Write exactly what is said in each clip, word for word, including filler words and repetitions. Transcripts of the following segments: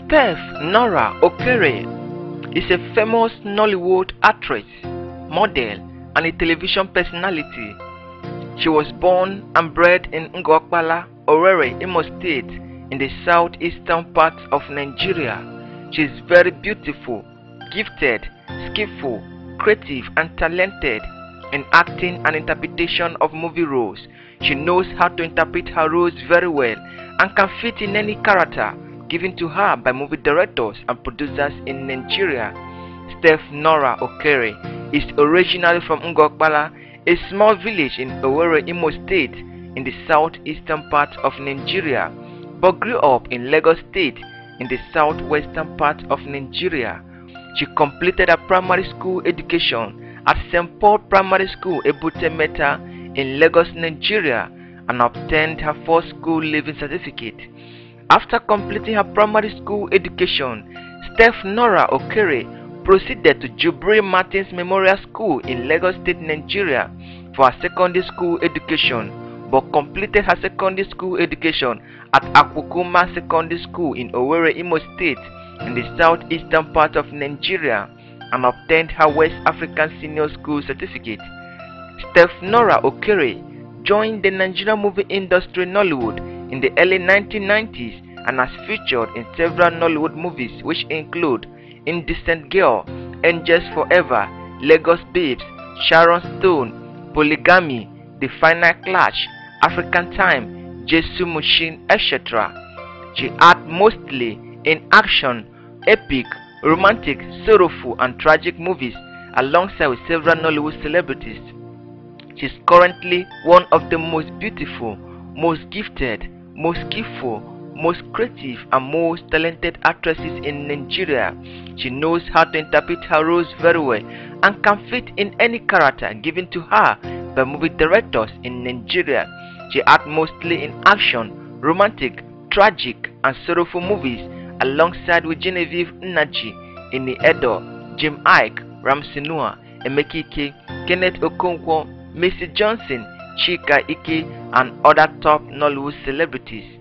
Steph Nora Okere is a famous Nollywood actress, model, and a television personality. She was born and bred in Ngokpala, Owerri, Imo State, in the southeastern part of Nigeria. She is very beautiful, gifted, skillful, creative, and talented in acting and interpretation of movie roles. She knows how to interpret her roles very well and can fit in any character given to her by movie directors and producers in Nigeria. Steph Nora Okere is originally from Ngokpala, a small village in Owerri, Imo State, in the southeastern part of Nigeria, but grew up in Lagos State in the southwestern part of Nigeria. She completed her primary school education at Saint Paul Primary School, Ebute Metta, in Lagos, Nigeria, and obtained her first school leaving certificate. After completing her primary school education, Steph Nora Okere proceeded to Jubril Martins Memorial School in Lagos State, Nigeria for her secondary school education, but completed her secondary school education at Akukuma Secondary School in Owerri, Imo State, in the southeastern part of Nigeria, and obtained her West African Senior School certificate. Steph Nora Okere joined the Nigerian movie industry Nollywood in the early nineteen nineties and has featured in several Nollywood movies which include Indecent Girl, Angels Forever, Lagos Babes, Sharon Stone, Polygamy, The Final Clash, African Time, Jesu Machine, et cetera. She acted mostly in action, epic, romantic, sorrowful, and tragic movies alongside with several Nollywood celebrities. She is currently one of the most beautiful, most gifted, most skillful, most creative, and most talented actresses in Nigeria. She knows how to interpret her roles very well and can fit in any character given to her by movie directors in Nigeria. She acts mostly in action, romantic, tragic, and sorrowful movies alongside with Genevieve Nnaji, Ini Edo, Jim Ike, Ramsey Noah, Emeka Ike, Kenneth Okonkwo, Macy Johnson, Chika Ike, and other top Nollywood celebrities.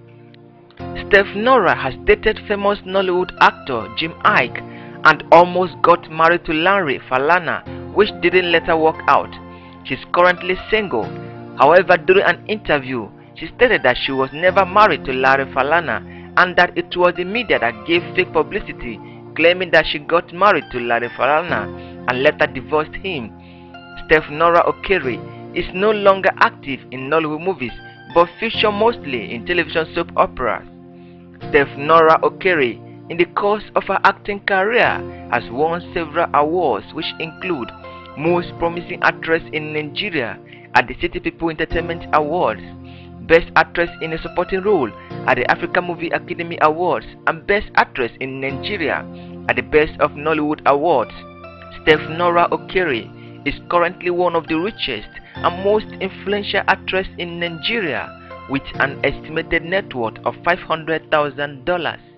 Steph Nora has dated famous Nollywood actor Jim Ike and almost got married to Larry Falana, which didn't let her work out. She is currently single. However, during an interview, she stated that she was never married to Larry Falana and that it was the media that gave fake publicity, claiming that she got married to Larry Falana and later divorced him. Steph Nora Okere is no longer active in Nollywood movies but features mostly in television soap operas. Steph Nora Okere, in the course of her acting career, has won several awards which include Most Promising Actress in Nigeria at the City People Entertainment Awards, Best Actress in a Supporting Role at the African Movie Academy Awards, and Best Actress in Nigeria at the Best of Nollywood Awards. Steph Nora Okere is currently one of the richest and most influential actresses in Nigeria, with an estimated net worth of five hundred thousand dollars.